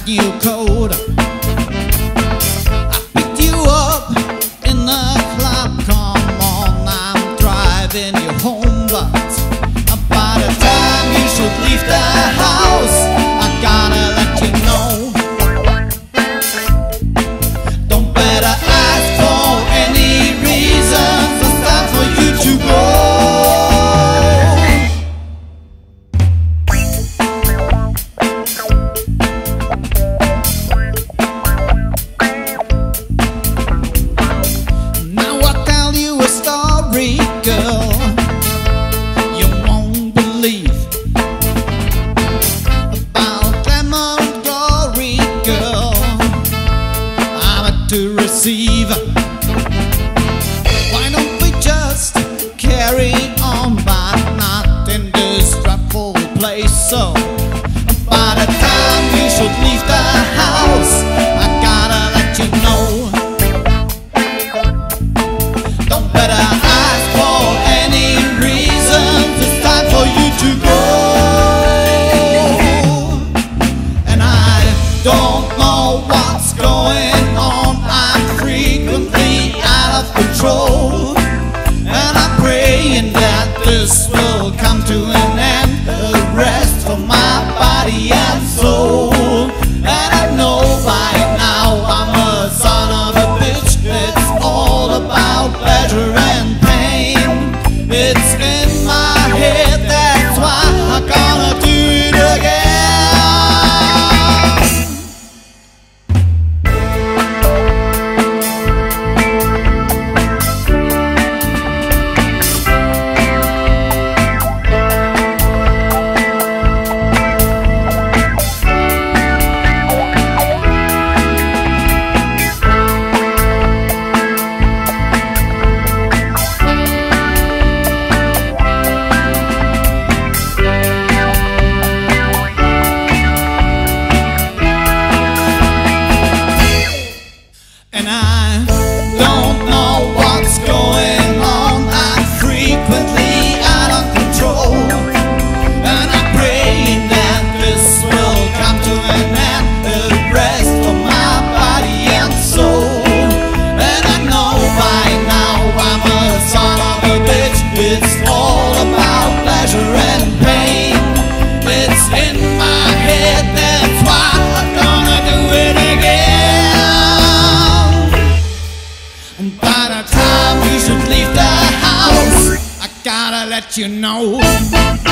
new coat. I picked you up in the club. Come on, I'm driving you home, but by the time you should leave the house, I gotta let you know. Don't better ask for any reasons. It's time for you to go. Girl, you won't believe about glamour and glory, girl. I'm to receive. Why don't we just carry on, but not in this dreadful place? So by the time you should leave the house, I gotta let you know. Don't better don't know what's going on. I'm frequently out of control, and I'm praying that this will come to an end. A rest for my body and soul. And I know by now I'm a son of a bitch. It's all about pleasure and pain. It's in my head, that's why I'm gonna do it again. And I don't know what's going on. I'm frequently out of control, and I'm praying that this will come to an end. A rest for my body and soul. And I know by now I'm a son of a bitch. It's all about pleasure and pain. It's in my head, that's why I'm gonna do it again. And by the time you should leave the house, I gotta let you know.